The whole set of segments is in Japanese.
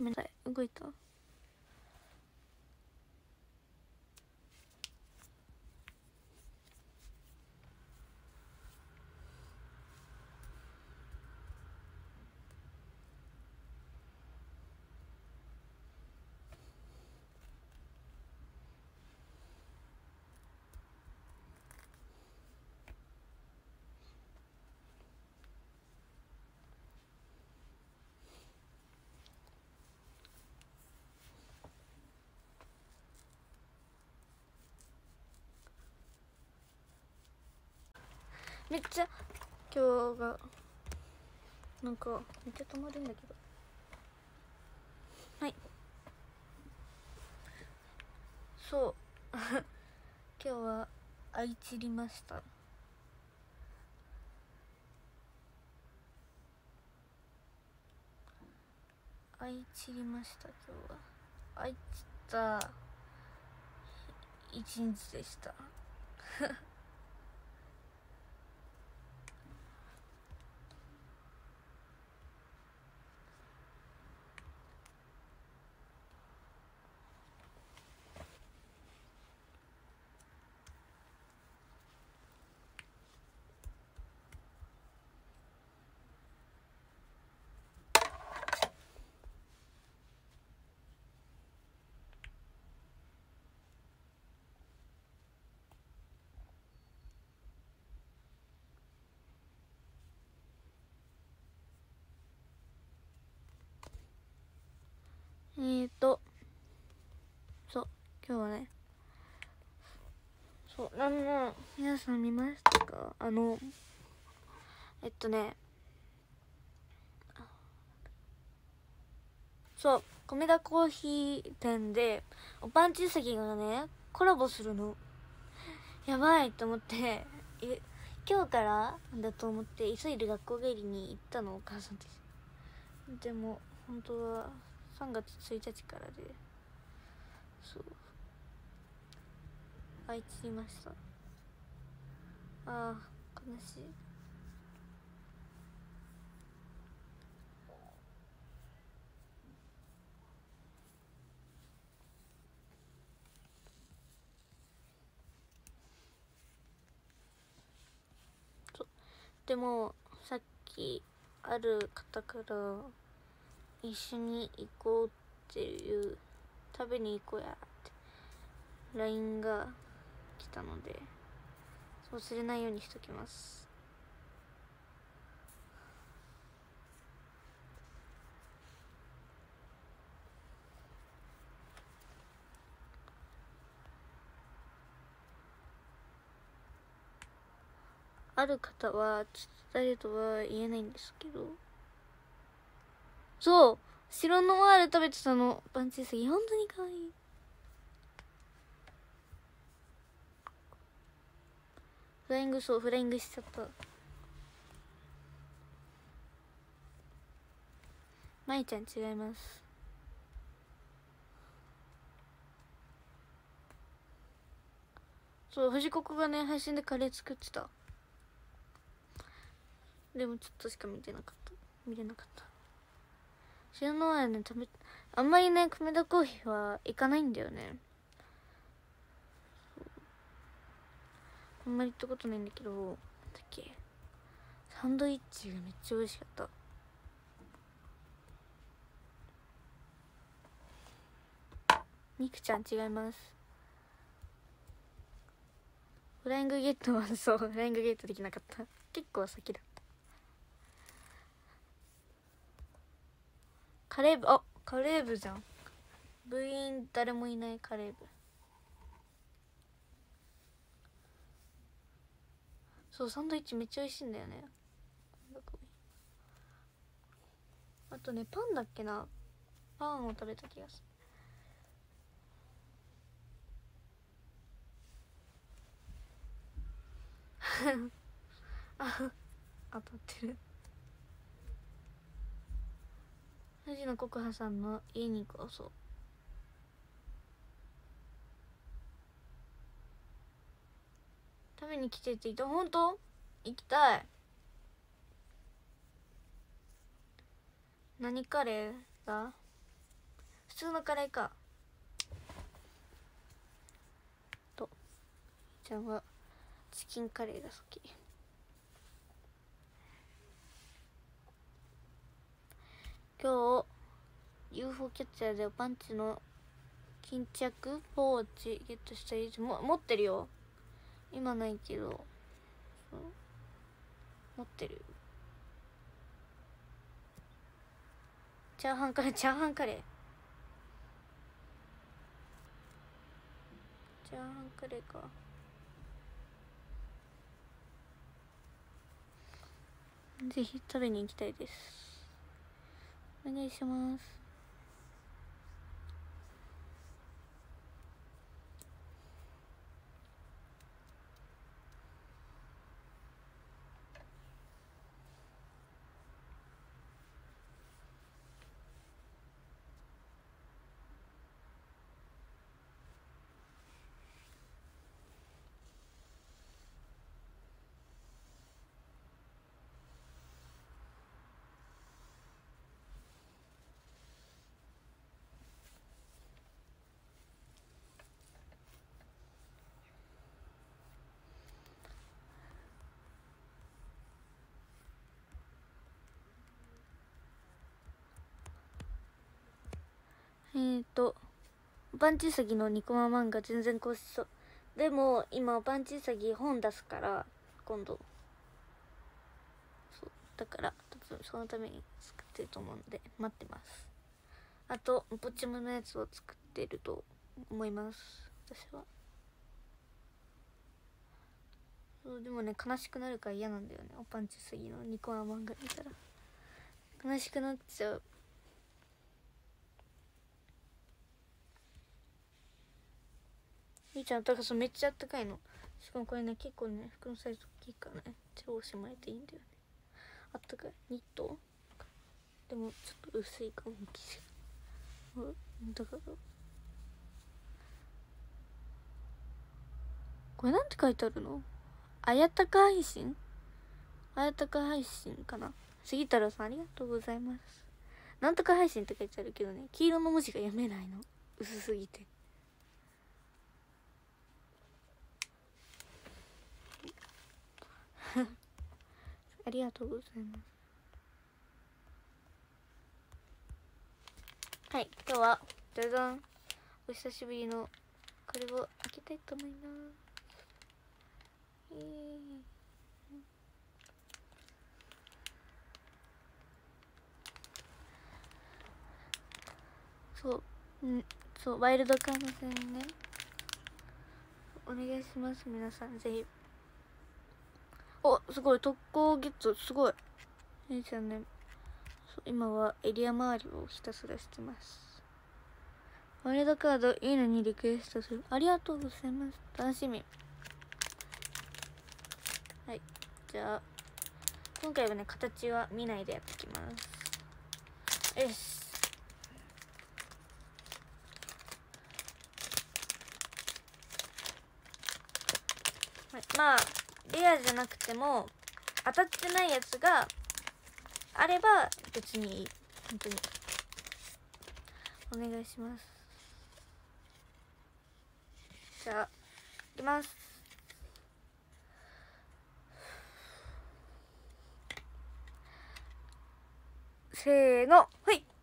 ごめんなさい、動いた。めっちゃ今日がなんかめっちゃ止まるんだけど。はい、そう今日はあいちりました。あいちりました。今日はあいちった一日でしたそう今日はね、そう皆さん見ましたか？そう米田コーヒー店でおパンチウサギがねコラボするの。やばいと思って今日からだと思って急いで学校帰りに行ったの、お母さんと。でも本当は3月1日からで、そうあいちりました。あー悲しい。でもさっきある方から一緒に行こうっていう、食べに行こうやって LINE が来たので、忘れないようにしときます。ある方はちょっと誰とは言えないんですけど、そう白ノワール食べてたの。パンチウサギ本当に可愛い。フライングしちゃった。まいちゃん違います。そう藤子がね配信でカレー作ってた。でもちょっとしか見れなかった。白ノワールねあんまりね米田コーヒーは行かないんだよね。あんまり行ったことないんだけど、なんだっけ、サンドイッチがめっちゃ美味しかった。みくちゃん違います。フライングゲットはそうフライングゲットできなかった。結構先だった。カレー部じゃん。部員誰もいないカレー部。そうサンドイッチめっちゃ美味しいんだよね。あとねパンだっけな、パンを食べた気がする当たってる。藤野コハさんの家に行こう。そう食べに来てって言った。本当行きたい。何カレーだ？ 普通のカレーか。とちゃんはチキンカレーが好き。今日 UFO キャッチャーでパンチの巾着ポーチゲットしたり持ってるよ。今ないけど持ってる。チャーハンカレー、チャーハンカレー、チャーハンカレーか。ぜひ食べに行きたいです。お願いします。パンチウサギのニコマ漫画全然更新そう。でも今パンチウサギ本出すから今度、そうだから多分そのために作ってると思うんで待ってます。あとポチムのやつを作ってると思います私は。そうでもね、悲しくなるから嫌なんだよね。おパンチウサギのニコマ漫画見たら悲しくなっちゃう。みーちゃん高さめっちゃあったかいの。しかもこれね結構ね服のサイズ大きいからね超しまえていいんだよね。あったかいニットでもちょっと薄いかも生地が。だからこれなんて書いてあるの？あやたか配信？あやたか配信かな。杉太郎さんありがとうございます。なんとか配信って書いてあるけどね、黄色の文字が読めないの、薄すぎて。ありがとうございます。はい、今日はじゃじゃん、お久しぶりのこれを開けたいと思います。そうワイルドカード戦ね、お願いします皆さんぜひ。お、すごい特攻ゲット、すごい。姉ちゃんね、今はエリア周りをひたすらしてます。ワイルドカードいいのにリクエストする、ありがとうございます。楽しみ。はい、じゃあ今回はね形は見ないでやってきます。よし、まあレアじゃなくても当たってないやつがあれば別にいい。本当にお願いします。じゃあいきます。せーの、ほい。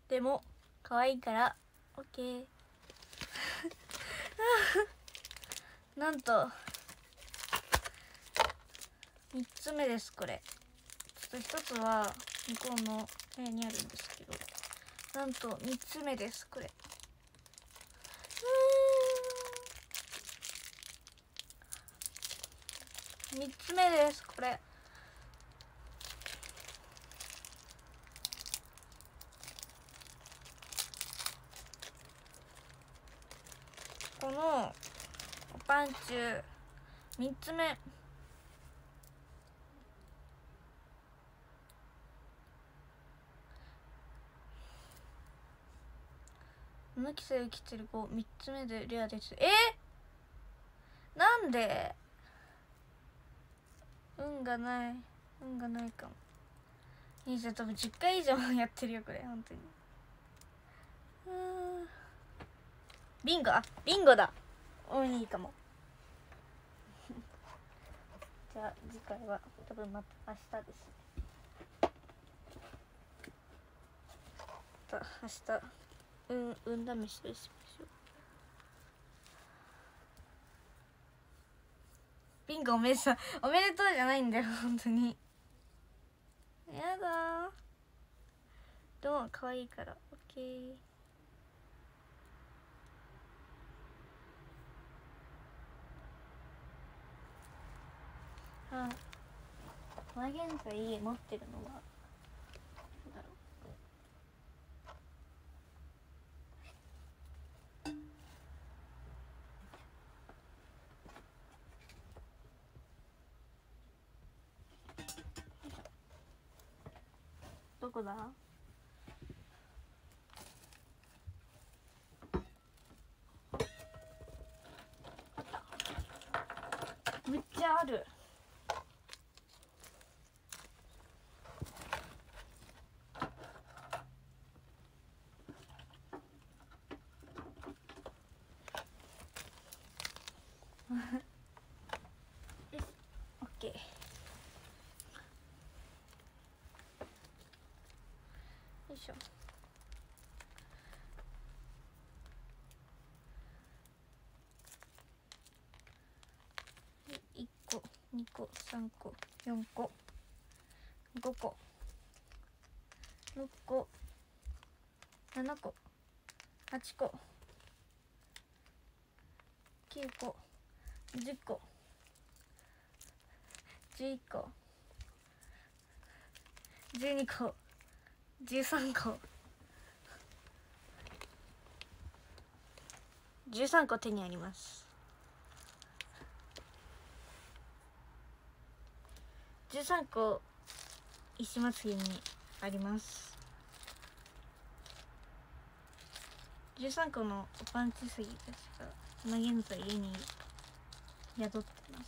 でも可愛いから OK なんと3つ目です。これちょっと1つは向こうの部屋にあるんですけど、なんと3つ目です。これ3つ目です。これこのおパンチュ3つ目、無規制生きてる子3つ目でレアです。なんで運がない、運がないかも。いいじゃん、多分10回以上やってるよこれ本当に。ビンゴ、ビンゴだ。いいかもじゃあ次回は多分また明日ですね。明日運試しをしましょう。ビンゴおめでとう、おめでとうじゃないんだよ本当に。やだでも可愛いから OK。今現在持ってるのはどうだろう。どこだ。めっちゃある。オッケー。よいしょ。1個2個3個4個5個6個7個8個9個10個11個12個13個13個手にあります。13個石まつげにあります。13個のおパンチすぎたちが今現在家に宿ってます。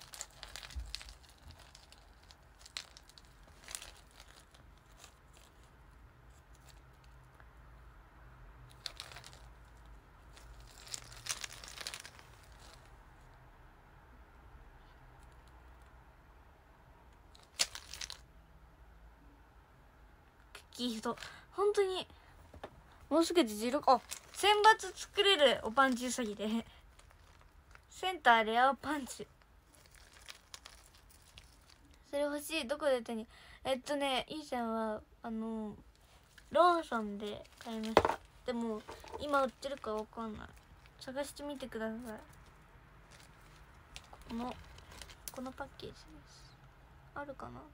クッキー人本当にもうすぐで16、選抜作れるおパンチうさぎでセンターレアパンチ、それ欲しい。どこで手に、いいちゃんはローソンで買いました。でも今売ってるかわかんない。探してみてください。このパッケージです。あるかな。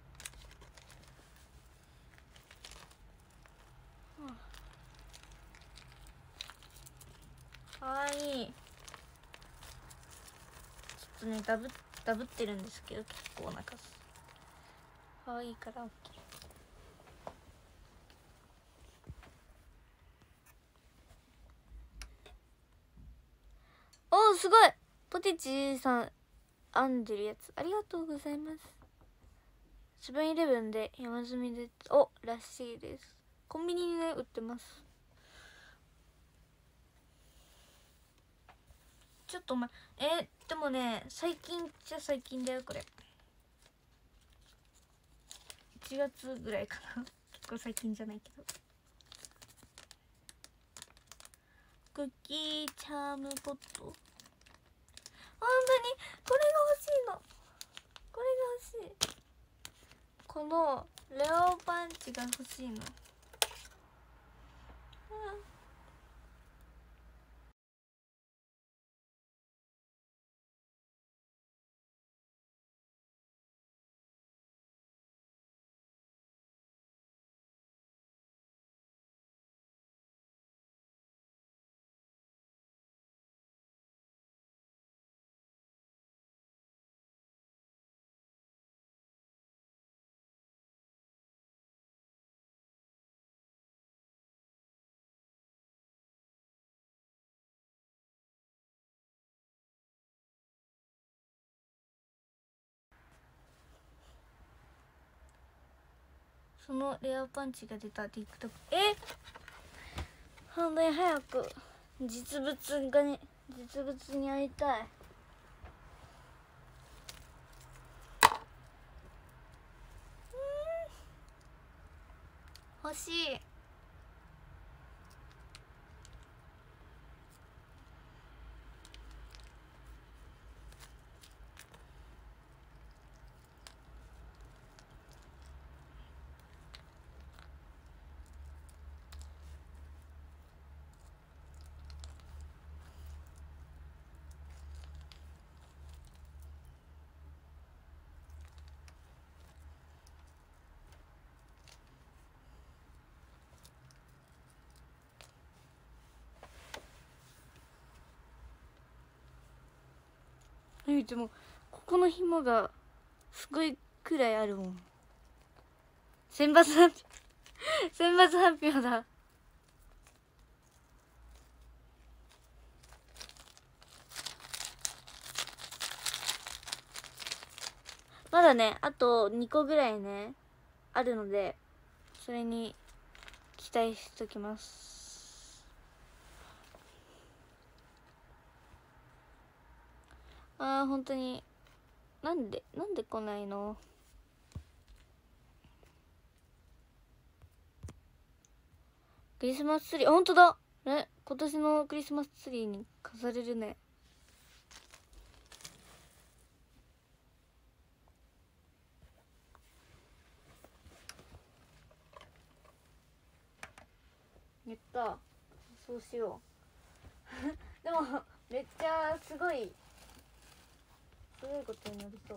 かわいい。ちょっとねダブってるんですけど結構な数。かわいいから OK。おーすごい。ポテチさん編んでるやつありがとうございます。セブンイレブンで山積みでらしいです。コンビニで売ってます。ちょっとでもね最近じゃ最近だよこれ。1月ぐらいかな結構最近じゃないけど。 クッキーチャームポット、本当にこれが欲しいの。これが欲しい。このレオパンチが欲しいの。そのレアパンチが出た TikTok、 本当に早く実物に会いたい。欲しい。でもここの紐がすごいくらいあるもん。選抜発表選抜発表だ。まだねあと2個ぐらいねあるので、それに期待しときます。本当になんで来ないの。クリスマスツリー、本当だね、今年のクリスマスツリーに飾れるね。やった、そうしようでもめっちゃすごいことになりそう。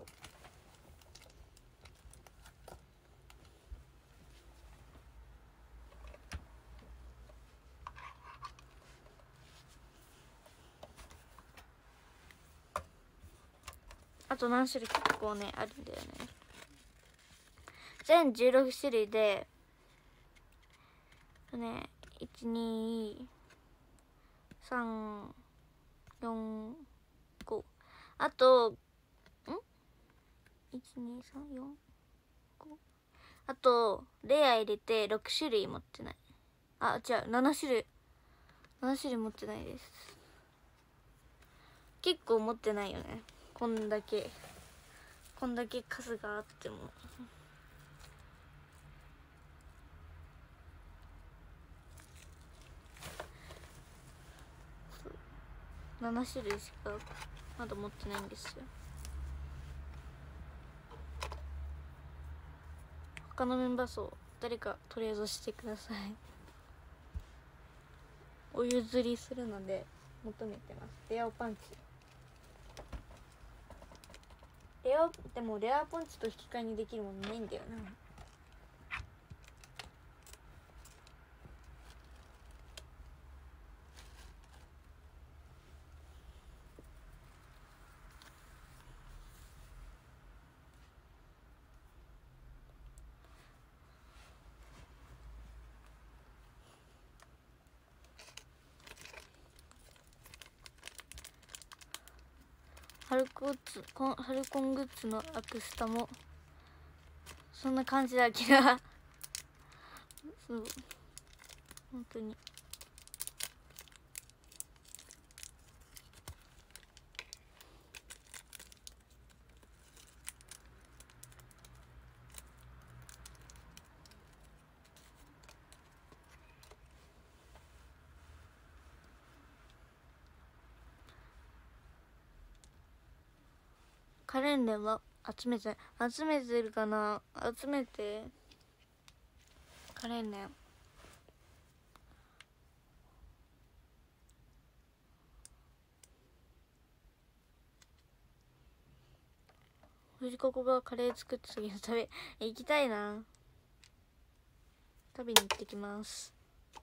あと何種類結構ねあるんだよね。全16種類でね、12345、あと12345、あとレア入れて6種類持ってない。あ、違う、7種類持ってないです。結構持ってないよね、こんだけ数があっても。7種類しかまだ持ってないんですよ。他のメンバー層誰かとりあえずしてください。お譲りするので求めてます。レアパンチ。でもレアパンチと引き換えにできるものないんだよな。ハルコングッズのアクスタもそんな感じだけどそう本当にカレンダーは集めてるかな。集めてカレンダー藤子がカレー作ってたけど行きたいな。食べに行ってきます。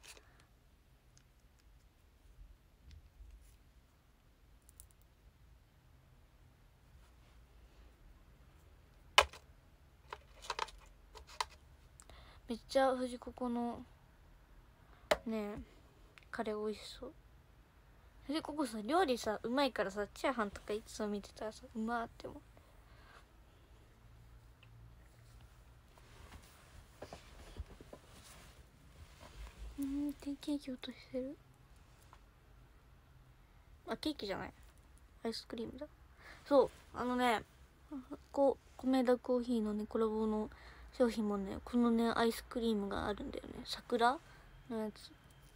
めっちゃ藤子のねカレー美味しそう。藤子さ料理さうまいからさ、チャーハンとかいつも見てたらさうまーって思う。ケーキ落としてる。あ、ケーキじゃない、アイスクリームだ。そう米田コーヒーのねコラボの商品もね、このねアイスクリームがあるんだよね。桜のやつ。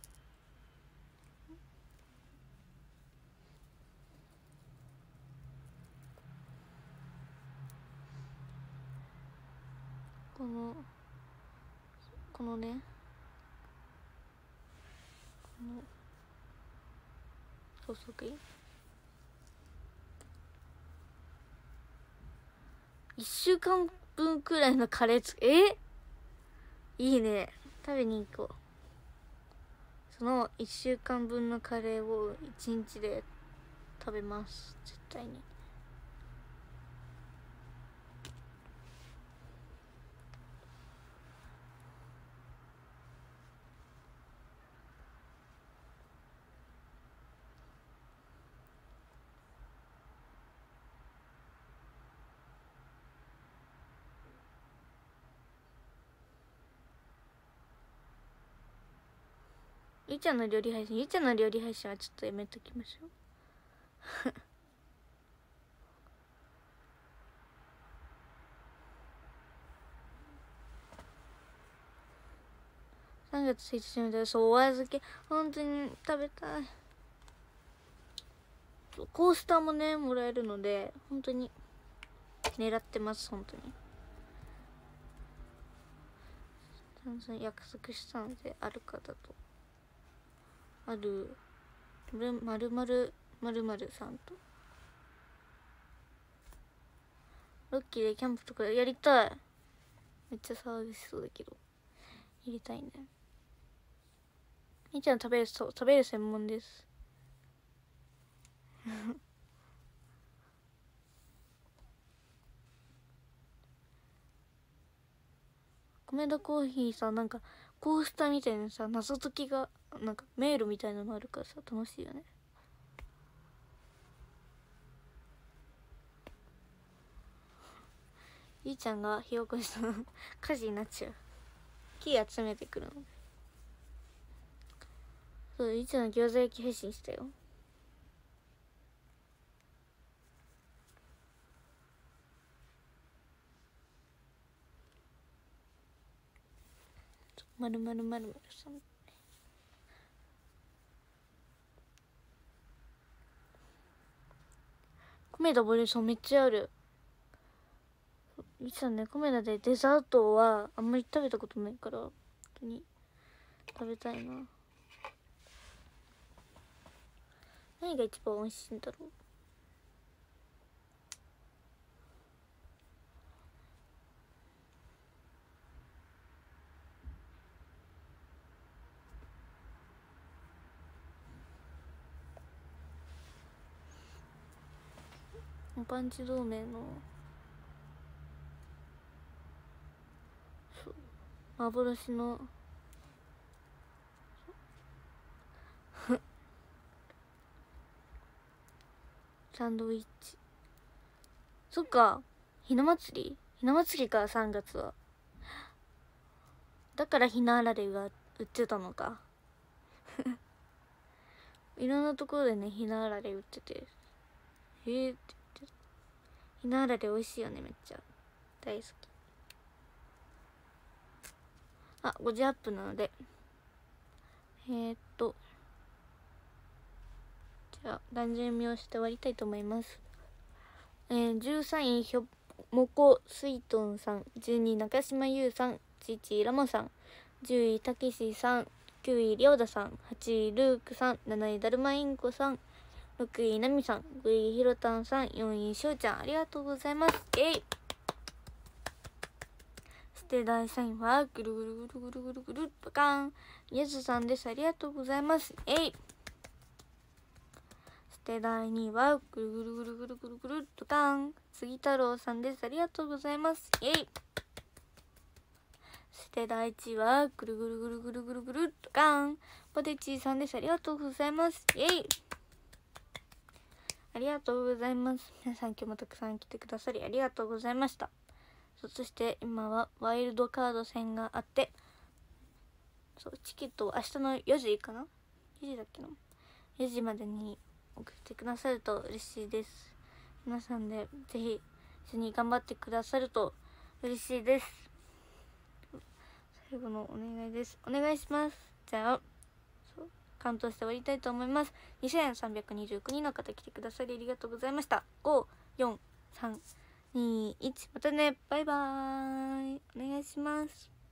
このねソフトクリーム1週間分くらいのカレーいいね。食べに行こう。その1週間分のカレーを1日で食べます、絶対に。ゆうちゃんの料理配信はちょっとやめときましょう3月1日みたい。そう、お預け本当に食べたい。コースターもねもらえるので本当に狙ってます。本当に約束したので、ある方とまるさんとロッキーでキャンプとかやりたい。めっちゃ騒ぎしそうだけどやりたいね。みーちゃん食べる専門です米田コーヒーさ、なんかコースターみたいなさ謎解きがなんか迷路みたいなのあるからさ楽しいよね。ゆいちゃんが火起こした火事になっちゃう。木集めてくるの。そう、ゆいちゃんの餃子焼き配信したよ。まるさん。米田ボリュームめっちゃある。いつね、米田でデザートはあんまり食べたことないから本当に食べたいな。何が一番美味しいんだろう。パンチ同盟の幻のサンドイッチ。そっか、ひな祭りか。3月はだからひなあられが売ってたのかいろんなところでねひなあられ売ってて、って言って、ひなあられ美味しいよね。めっちゃ大好き。5時アップなのでじゃあ単純見をして終わりたいと思います。 13位ひょもこすいとんさん、12位中島優さん、11位ラモさん、10位たけしさん、9位りょうださん、8位ルークさん、7位だるまインコさん、6位なみさん、5位ひろたんさん、4位しょうちゃん、ありがとうございます。そして第3位はぐるぐるぐるぐるぐるぐるパカーン、ゆずさんです。ありがとうございます。そして第2位はぐるぐるぐるぐるぐるぐるパカーン、杉太郎さんです。ありがとうございます。そして第1位はぐるぐるぐるぐるぐるぐるパカーン、ポテチーさんです。ありがとうございます。ありがとうございます。皆さん今日もたくさん来てくださりありがとうございました。そして今はワイルドカード戦があって、チケットを明日の4時かな ?4 時だっけな ?4 時までに送ってくださると嬉しいです。皆さんでぜひ一緒に頑張ってくださると嬉しいです。最後のお願いです。お願いします。じゃあカウントして終わりたいと思います。2329人の方来てくださりありがとうございました。5、4、3、2、1、またね。バイバーイ。お願いします。